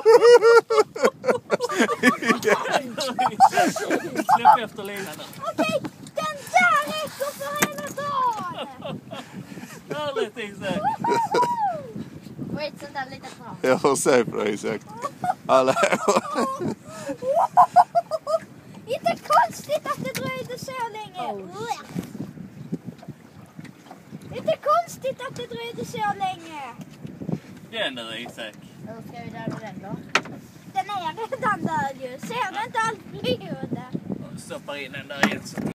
Släpp efter linan nu. Okej, den där räcker för hela dagen. Härligt Isak. Wait, sånt där lite fram. Jag får se på dig Isak. Hallå. Inte konstigt att det dröjde så länge. Inte konstigt att det dröjde så länge. Den nu Isak. Hur ska vi döda den då? Den är redan död ju. Ser du inte allt blod? Stoppar in den där igen så